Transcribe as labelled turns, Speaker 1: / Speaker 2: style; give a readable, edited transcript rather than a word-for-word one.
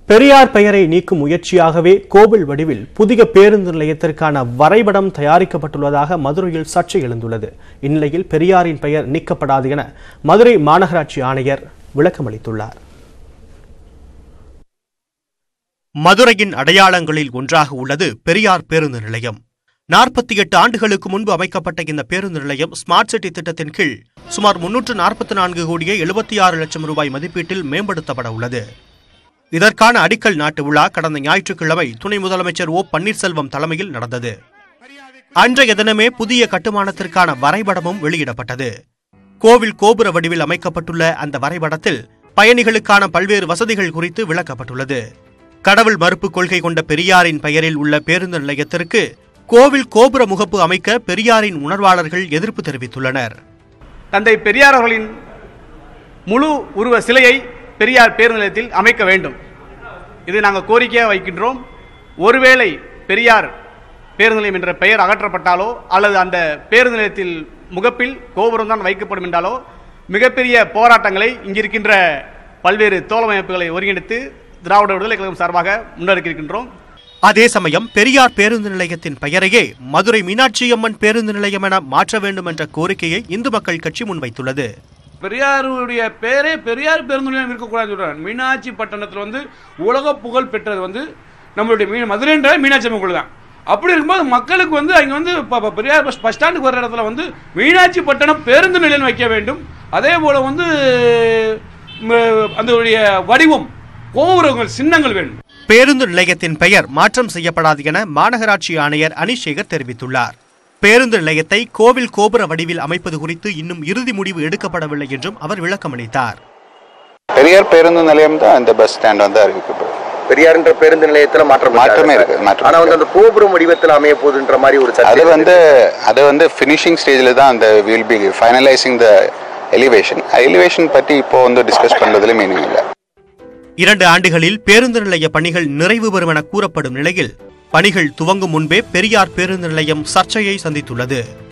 Speaker 1: பெரியார் பெயரை நீக்கும் முயற்சியாகவே கோவில் வடிவில் புதிய பேருந்து நிலையத்திற்கான வரைபடம் தயாரிக்கப்பட்டுள்ளதாக மதுரையில் சர்ச்சை எழுந்துள்ளது. இந்நிலையில் பெரியாரின் பெயர் நீக்கப்படாது என மதுரை மாநகராட்சி ஆணையர் விளக்கமளித்துள்ளார்.
Speaker 2: மதுரையின் அடையாளங்களில் ஒன்றாக உள்ளது பெரியார் பேருந்து நிலையம். 48 ஆண்டுகளுக்கு முன்பு அமைக்கப்பட்ட இந்த பேருந்து நிலையம் ஸ்மார்ட் சிட்டி திட்டத்தின் கீழ் சுமார் 344 கோடியே 76 லட்சம் ரூபாய் மதிப்பீட்டில் மேம்படுத்தப்பட உள்ளது. இதற்கான அடிக்கல் நாட்டு விழா கடந்த ஞாயிற்றுக்கிழமை துணை முதலமைச்சர் ஓ பன்னீர்செல்வம் தலைமையில் நடந்தது. அன்றைய தினமே புதிய கட்டுமானத்திற்கான வரைபடமும் வெளியிடப்பட்டது. கோவில் கோபுர வடிவில் அமைக்கப்பட்டுள்ள அந்த வரைபடத்தில் பயணிகளுக்கான பல்வேறு வசதிகள் குறித்து விளக்கப்பட்டுள்ளது. கடவுள் மறுப்பு கொள்கை கொண்ட பெரியாரின் பெயரில் உள்ள பேருந்து நிலையத்திற்கு கோவில் கோபுர முகப்பு அமைக்க பெரியாரின் உணர்வாளர்கள் எதிர்ப்பு தெரிவித்துள்ளனர்.
Speaker 3: தந்தை பெரியார் அவர்களின் முழு உருவ சிலையை பெரியார் பேருந்து நிலையத்தில் அமைக்க வேண்டும். இது நாங்கள் கோரிக்கையாக வைக்கின்றோம். ஒருவேளை பெரியார் பேருந்து நிலையம் என்ற பெயர் அகற்றப்பட்டாலோ அல்லது அந்த பேருந்து நிலையத்தில் முகப்பில் கோபுரம் தான் வைக்கப்படும் என்றாலோ மிகப்பெரிய போராட்டங்களை இங்கிருக்கின்ற பல்வேறு தோழமைப்புகளை ஒருங்கிணைத்து திராவிட விடுதலை கழகம் சார்பாக முன்னெடுக்கின்றோம்.
Speaker 2: அதே சமயம் பெரியார் பேருந்து நிலையத்தின் பெயரையே மதுரை மீனாட்சி அம்மன் பேருந்து நிலையம் என மாற்ற வேண்டும் என்ற கோரிக்கையை இந்து மக்கள் கட்சி முன்வைத்துள்ளது.
Speaker 4: பெரியாருடைய பேரே பெரியார் பேருந்து நிலையம் இருக்கக்கூடாதுன்னு சொல்றாங்க. மீனாட்சி பட்டணத்தில் உலக புகழ் பெற்றது நம்மளுடைய மதுரைன்ற மீனாட்சி அம்மன் கோயில் தான். அப்படி இருக்கும்போது மக்களுக்கு அங்கே பெரியார் பஸ் ஸ்டாண்டுக்கு வர இடத்துல மீனாட்சி பட்டணம் பேருந்து நிலையம் வைக்க வேண்டும். அதே போல அந்த வடிவம் கோபுரங்கள் சின்னங்கள் வேண்டும்.
Speaker 2: பேருந்து நிலையத்தின் பெயர் மாற்றம் செய்யப்படாது என மாநகராட்சி ஆணையர் அனிஷேகர் தெரிவித்துள்ளார். பேருந்து நிலையத்தை கோவில் கோபுர வடிவில் அமைப்பது குறித்து இன்னும் இறுதி முடிவு எடுக்கப்படவில்லை என்றும் அவர் விளக்கமளித்தார்.
Speaker 5: பெரியார் பேருந்து நிலையம் தான் இந்த பஸ் ஸ்டாண்ட் அறிவிக்கப்படும்.
Speaker 6: பெரியார் என்ற பேருந்து நிலையத்தில் மாற்றமே இருக்கு. ஆனா அந்த கோபுரம் வடிவத்தில் அமைய போகுதுன்ற மாதிரி ஒரு
Speaker 5: அது ஃபினிஷிங் ஸ்டேஜில் தான் அந்த will be finalising the elevation பற்றி இப்போ டிஸ்கஸ் பண்றதுல மீனிங் இல்லை.
Speaker 2: 2 ஆண்டுகளில் பேருந்து நிலைய பணிகள் நிறைவு பெறும் என கூறப்படும் நிலையில் பணிகள் துவங்கும் முன்பே பெரியார் பேருந்து நிலையம் சர்ச்சையை சந்தித்துள்ளது.